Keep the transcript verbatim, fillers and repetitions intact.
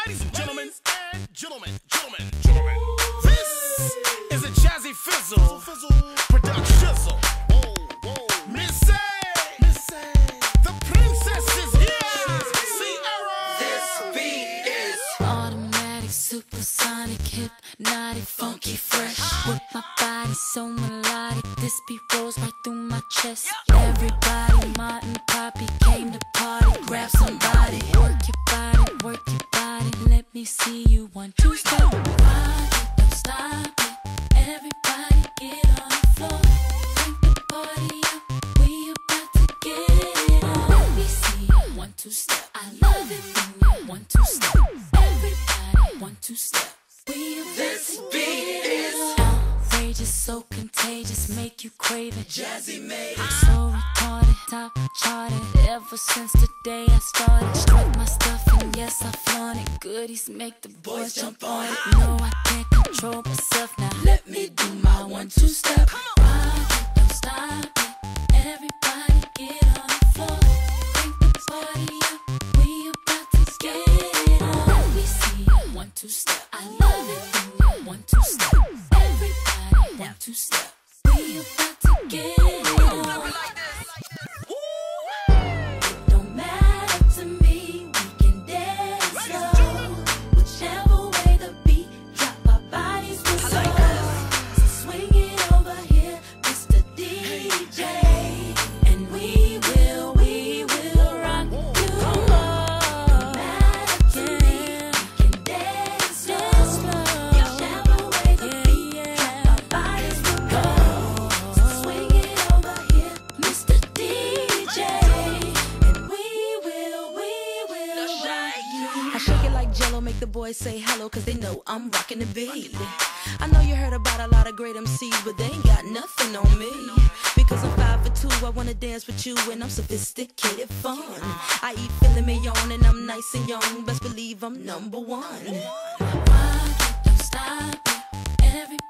Ladies and gentlemen, and gentlemen, gentlemen, gentlemen, this is a Jazzy Fizzle production. Whoa, whoa. Missy, Missy, the princess is here. Sierra. This beat is automatic, supersonic, hypnotic, funky, fresh. With my body so melodic, this beat rolls right through my chest. Everybody, Martin, Poppy came to party. Grab somebody, work your body, work your body. Let me see you one, two, step. Rock it, don't stop it. Everybody get on the floor. Crank the party up, we about to get it on. Let me see you one, two, step. I love it when you one, two, step. Everybody one, two, step. We about This to beat get is it on. Outrageous, so contagious, make you crave it. Jazzy made it. So retarded, top charted. Ever since the day I started, strike my stuff and yes I flaunt it. Goodies make the boys jump on it. No, I can't control myself now. Let me do my one, two step. Rock it, don't stop it. Everybody get on the floor. Crank the party up, we about to get it on. Let me see you one, two step. I love it when you one, two step. Everybody one, two step. We about to get it on. Don't matter to me, we can dance slow. Whichever way the beat drop, our bodies will slow. So swing it over here, Mister D J, and we will, we will rock you. Don't matter to me, we can dance slow. Whichever way the beat drop, our bodies will go. So swing it over here, Mister D J, and we will, we will rock you. I shake it like Jello, make the boys say hello, cause they know I'm rocking the beat. I know you heard about a lot of great M Cs, but they ain't got nothing on me. Because I'm five for two, I wanna dance with you, and I'm sophisticated fun. I eat filet mignon, and I'm nice and young, best believe I'm number one. Rock it, don't stop it. Everybody